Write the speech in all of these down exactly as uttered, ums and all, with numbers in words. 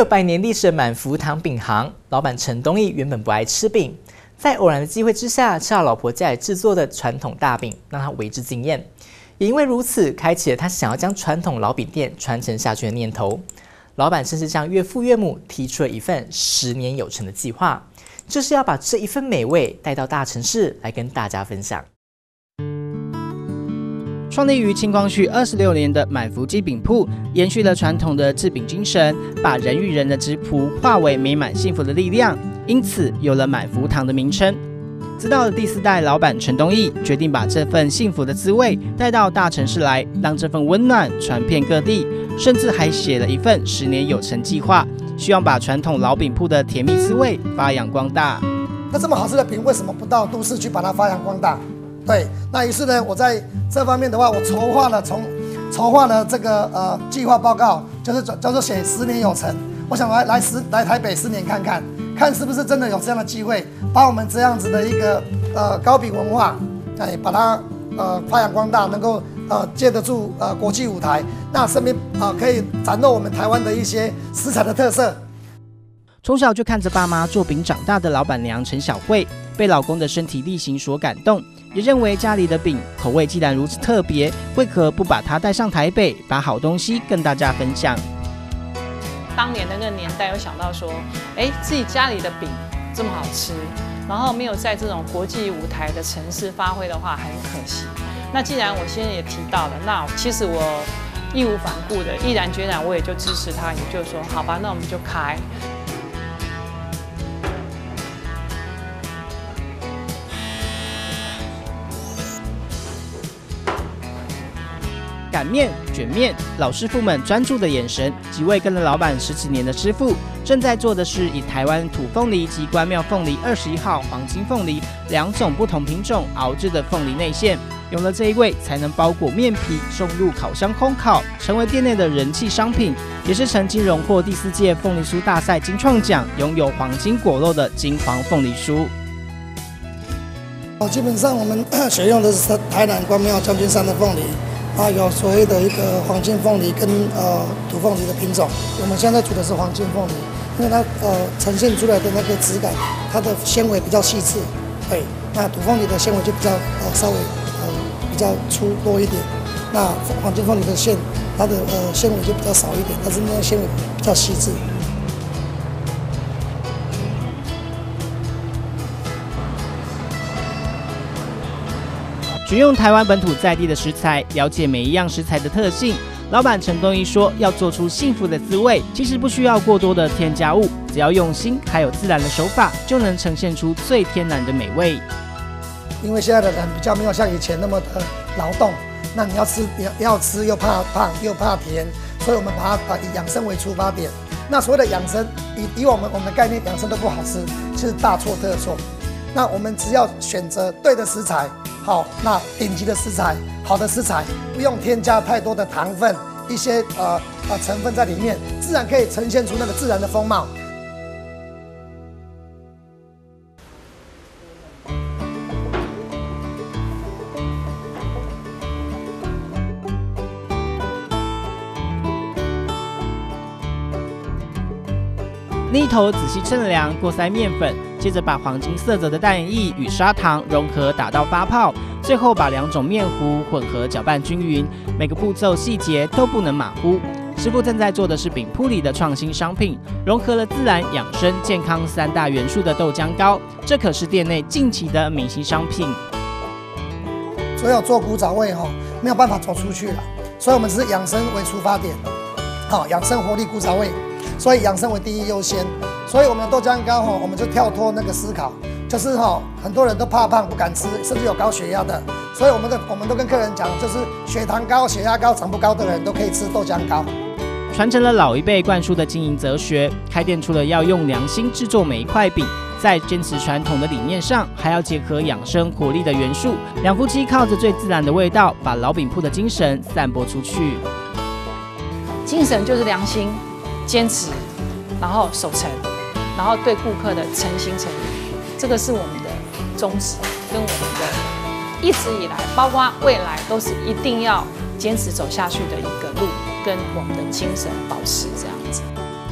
有百年历史的满福堂饼行，老板陈东义原本不爱吃饼，在偶然的机会之下，吃到老婆家里制作的传统大饼，让他为之惊艳。也因为如此，开启了他想要将传统老饼店传承下去的念头。老板甚至向岳父岳母提出了一份十年有成的计划，就是要把这一份美味带到大城市来跟大家分享。 创立于清光绪二十六年的满福鸡饼铺，延续了传统的制饼精神，把人与人的质朴化为美满幸福的力量，因此有了满福堂的名称。直到了第四代老板陈东义决定把这份幸福的滋味带到大城市来，让这份温暖传遍各地，甚至还写了一份十年有成计划，希望把传统老饼铺的甜蜜滋味发扬光大。 那这么好吃的饼，为什么不到都市去把它发扬光大？对，那于是呢，我在这方面的话，我筹划了从筹划了这个呃计划报告，就是叫做写十年有成。我想来来十来台北十年看看，看是不是真的有这样的机会，把我们这样子的一个呃糕饼文化，哎，把它呃发扬光大，能够呃借得住呃国际舞台，那身边啊、呃、可以展露我们台湾的一些食材的特色。 从小就看着爸妈做饼长大的老板娘陈小慧，被老公的身体力行所感动，也认为家里的饼口味既然如此特别，为何不把它带上台北，把好东西跟大家分享？ 当年的那个年代，有想到说，哎，自己家里的饼这么好吃，然后没有在这种国际舞台的城市发挥的话，很可惜。那既然我现在也提到了，那其实我义无反顾的、毅然决然，我也就支持他，也就是说，好吧，那我们就开。 擀面、卷面，老师傅们专注的眼神，几位跟了老板十几年的师傅，正在做的是以台湾土凤梨及关庙凤梨二十一号黄金凤梨两种不同品种熬制的凤梨内馅。有了这一味，才能包裹面皮，送入烤箱烘烤，成为店内的人气商品，也是曾经荣获第四届凤梨酥大赛金创奖，拥有黄金果肉的金黄凤梨酥。 基本上我们选用的是台南关庙将军山的凤梨。啊，有所谓的一个黄金凤梨跟呃土凤梨的品种，我们现在煮的是黄金凤梨，因为它呃呈现出来的那个质感，它的纤维比较细致，对，那土凤梨的纤维就比较呃稍微呃比较粗多一点，那黄金凤梨的馅它的呃纤维就比较少一点，但是那个纤维比较细致。 选用台湾本土在地的食材，了解每一样食材的特性。老板陈东义说，要做出幸福的滋味，其实不需要过多的添加物，只要用心还有自然的手法，就能呈现出最天然的美味。 因为现在的人比较没有像以前那么的劳动，那你要吃要吃又怕胖又怕甜，所以我们把它以养生为出发点。那所谓的养生，以以我们我们的概念，养生都不好吃，其实大错特错。那我们只要选择对的食材。好，那顶级的食材，好的食材，不用添加太多的糖分，一些呃呃成分在里面，自然可以呈现出那个自然的风貌。 另一头仔细称量，过筛面粉，接着把黄金色泽的蛋液与砂糖融合，打到发泡，最后把两种面糊混合搅拌均匀，每个步骤细节都不能马虎。师傅正在做的是饼铺里的创新商品，融合了自然、养生、健康三大元素的豆浆糕，这可是店内近期的明星商品。 所有做古早味哈、哦，没有办法走出去了，所以我们是养生为出发点，好、哦，养生活力古早味。所以养生为第一优先，所以我们的豆浆糕哈，我们就跳脱那个思考，就是哈，很多人都怕胖不敢吃，甚至有高血压的，所以我们的我们都跟客人讲，就是血糖高、血压高、长不高的人都可以吃豆浆糕。 传承了老一辈灌输的经营哲学，开店除了要用良心制作每一块饼，在坚持传统的理念上，还要结合养生活力的元素。两夫妻靠着最自然的味道，把老饼铺的精神散播出去。 精神就是良心。坚持，然后守诚，然后对顾客的诚心诚意，这个是我们的宗旨，跟我们的一直以来，包括未来都是一定要坚持走下去的一个路，跟我们的精神保持这样子。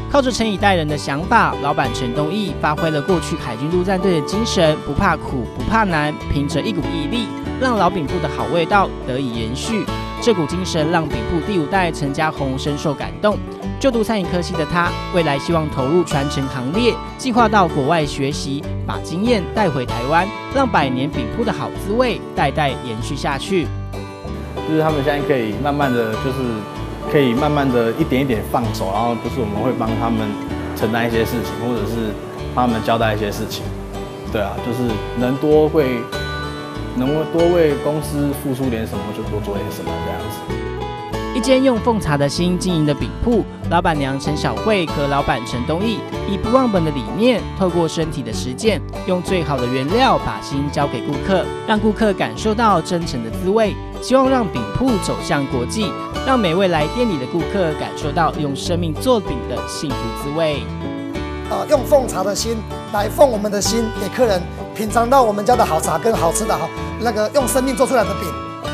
靠着陈以待人的想法，老板陈东义发挥了过去海军陆战队的精神，不怕苦，不怕难，凭着一股毅力，让老饼铺的好味道得以延续。这股精神让饼铺第五代陈家宏深受感动。就读餐饮科系的他，未来希望投入传承行列，计划到国外学习，把经验带回台湾，让百年饼铺的好滋味代代延续下去。 就是他们现在可以慢慢的就是。可以慢慢的一点一点放手，然后就是我们会帮他们承担一些事情，或者是帮他们交代一些事情。对啊，就是能多为能多为公司付出点什么，就多做点什么这样子。 一间用奉茶的心经营的饼铺，老板娘陈小慧和老板陈东义以不忘本的理念，透过身体的实践，用最好的原料把心交给顾客，让顾客感受到真诚的滋味。希望让饼铺走向国际，让每位来店里的顾客感受到用生命做饼的幸福滋味。 呃，用奉茶的心来奉我们的心，给客人品尝到我们家的好茶跟好吃的好那个用生命做出来的饼。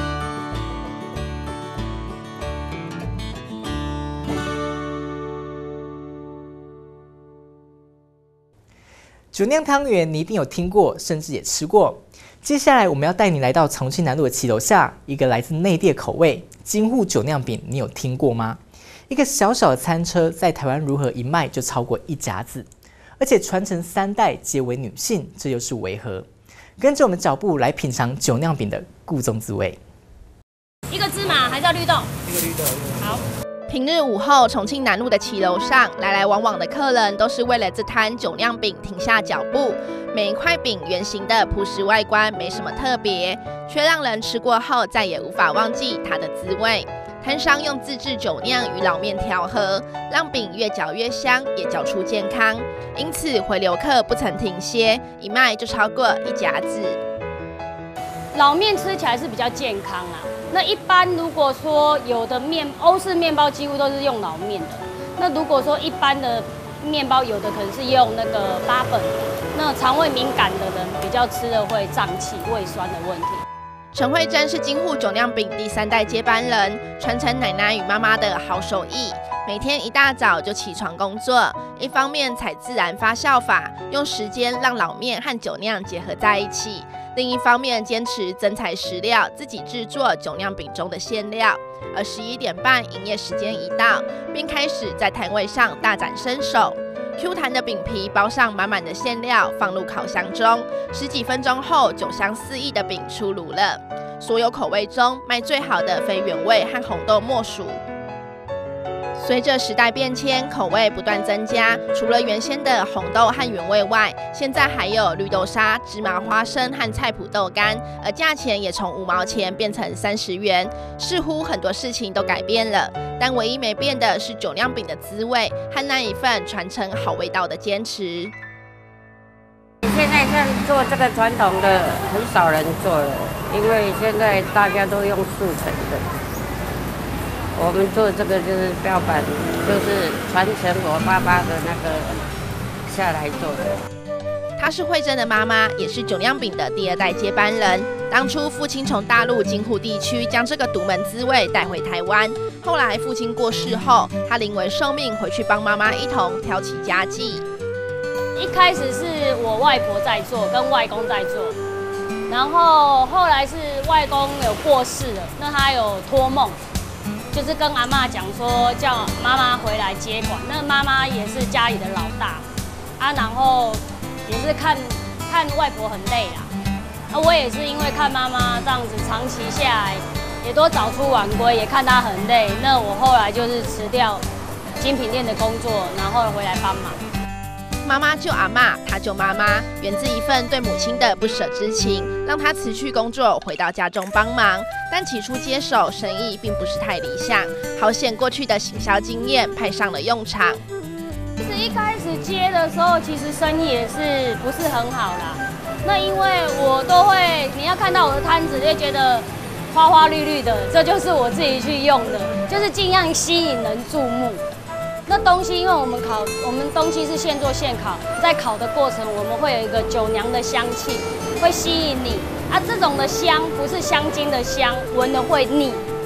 酒酿汤圆你一定有听过，甚至也吃过。接下来我们要带你来到重庆南路的骑楼下，一个来自内地的口味京沪酒酿饼，你有听过吗？一个小小的餐车在台湾如何一卖就超过一甲子，而且传承三代皆为女性，这又是为何？跟着我们脚步来品尝酒酿饼的故纵滋味。 一个芝麻还是要绿豆？ 一个绿豆。 好。平日午后，重庆南路的骑楼上，来来往往的客人都是为了这摊酒酿饼停下脚步。每一块饼圆形的朴实外观没什么特别，却让人吃过后再也无法忘记它的滋味。摊商用自制酒酿与老面调和，让饼越嚼越香，也嚼出健康。因此回流客不曾停歇，一卖就超过一甲子。 老面吃起来是比较健康啊。那一般如果说有的面欧式面包几乎都是用老面的，那如果说一般的面包有的可能是用那个八本的，那肠胃敏感的人比较吃了会胀气、胃酸的问题。 陈慧珍是京沪酒酿饼第三代接班人，传承奶奶与妈妈的好手艺。每天一大早就起床工作，一方面采自然发酵法，用时间让老面和酒酿结合在一起；另一方面坚持真材实料，自己制作酒酿饼中的馅料。而十一点半营业时间一到，便开始在摊位上大展身手。Q 弹的饼皮包上满满的馅料，放入烤箱中，十几分钟后，酒香四溢的饼出炉了。所有口味中卖最好的非原味和红豆莫属。随着时代变迁，口味不断增加，除了原先的红豆和原味外，现在还有绿豆沙、芝麻花生和菜脯豆干，而价钱也从五毛钱变成三十元。似乎很多事情都改变了，但唯一没变的是酒酿饼的滋味和那一份传承好味道的坚持。 现在像做这个传统的，很少人做了，因为现在大家都用速成的。我们做这个就是标本，就是传承我爸爸的那个下来做的。 她是慧珍的妈妈，也是酒酿饼的第二代接班人。当初父亲从大陆京沪地区将这个独门滋味带回台湾，后来父亲过世后，她临危受命回去帮妈妈一同挑起家计。 一开始是我外婆在做，跟外公在做，然后后来是外公有过世了，那他有托梦。就是跟阿嬷讲说，叫妈妈回来接管。那妈妈也是家里的老大啊，然后也是看看外婆很累啦。那我也是因为看妈妈这样子长期下来，也都早出晚归，也看她很累。那我后来就是辞掉精品店的工作，然后回来帮忙。 妈妈救阿嬷，她救妈妈，源自一份对母亲的不舍之情，让她辞去工作，回到家中帮忙。但起初接手生意并不是太理想，好险过去的行销经验派上了用场。 其实一开始接的时候，其实生意也是不是很好啦。那因为我都会，你要看到我的摊子，就觉得花花绿绿的，这就是我自己去用的，就是尽量吸引人注目。那东西，因为我们烤，我们东西是现做现烤，在烤的过程，我们会有一个酒娘的香气，会吸引你啊。这种的香不是香精的香，闻了会腻，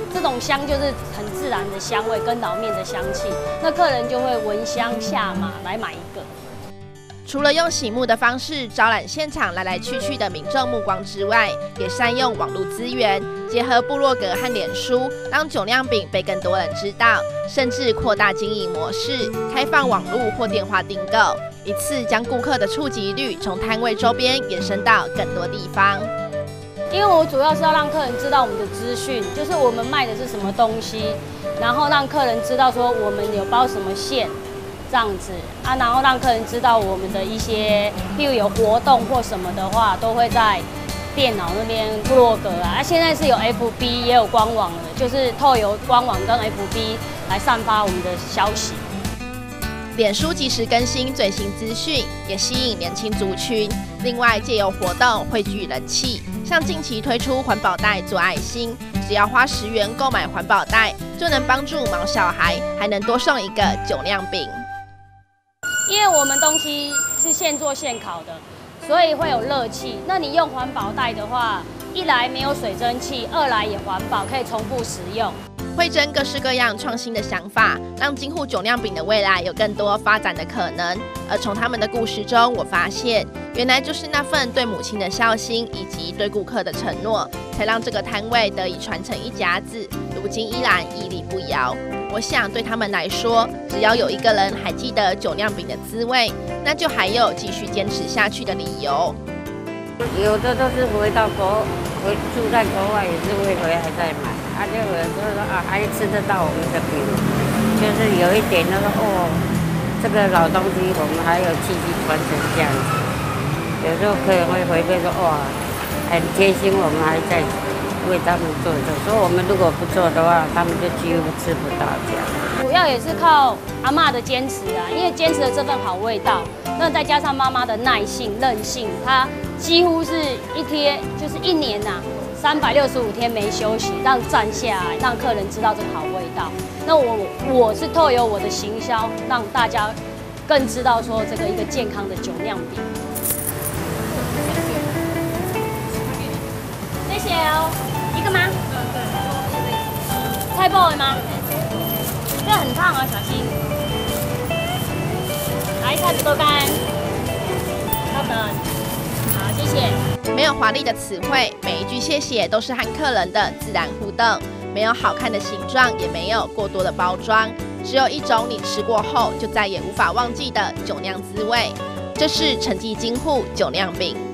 这种香就是很自然的香味跟老面的香气，那客人就会闻香下马来买一个。 除了用醒目的方式招揽现场来来去去的民众目光之外，也善用网络资源，结合部落格和脸书，让酒酿饼被更多人知道，甚至扩大经营模式，开放网络或电话订购，一次将顾客的触及率从摊位周边延伸到更多地方。 因为我主要是要让客人知道我们的资讯，就是我们卖的是什么东西，然后让客人知道说我们有包什么馅。这样子啊，然后让客人知道我们的一些，譬如有活动或什么的话，都会在电脑那边部落格啊。啊，现在是有 F B 也有官网的，就是透由官网跟 F B 来散发我们的消息。 脸书及时更新最新资讯，也吸引年轻族群。另外，借由活动汇聚人气，像近期推出环保袋做爱心，只要花十元购买环保袋，就能帮助毛小孩，还能多送一个酒酿饼。 因为我们东西是现做现烤的，所以会有热气。那你用环保袋的话，一来没有水蒸气，二来也环保，可以重复使用。 汇整各式各样创新的想法，让金户酒酿饼的未来有更多发展的可能。而从他们的故事中，我发现，原来就是那份对母亲的孝心，以及对顾客的承诺，才让这个摊位得以传承一甲子，如今依然屹立不摇。我想对他们来说，只要有一个人还记得酒酿饼的滋味，那就还有继续坚持下去的理由。 有的都是回到国，回住在国外也是会回来再买，啊，就有人就说啊，还吃得到我们的饼，就是有一点那个哦，这个老东西我们还有继续传承这样子。有时候客人会回馈说哇，很贴心，我们还在为他们做的，所以我们如果不做的话，他们就几乎吃不到这样。 主要也是靠阿嬷的坚持啊，因为坚持了这份好味道，那再加上妈妈的耐性、韧性，她几乎是一天就是一年呐、啊，三百六十五天没休息，让站下来，让客人知道这个好味道。那我我是透由我的行销，让大家更知道说这个一个健康的酒酿饼。谢谢哦。一个吗？嗯，对。菜包的吗？这很烫哦，小心。来，菜不够干。稍等。好，谢谢。 没有华丽的词汇，每一句谢谢都是和客人的自然互动。没有好看的形状，也没有过多的包装，只有一种你吃过后就再也无法忘记的酒酿滋味。这是陈记金户酒酿饼。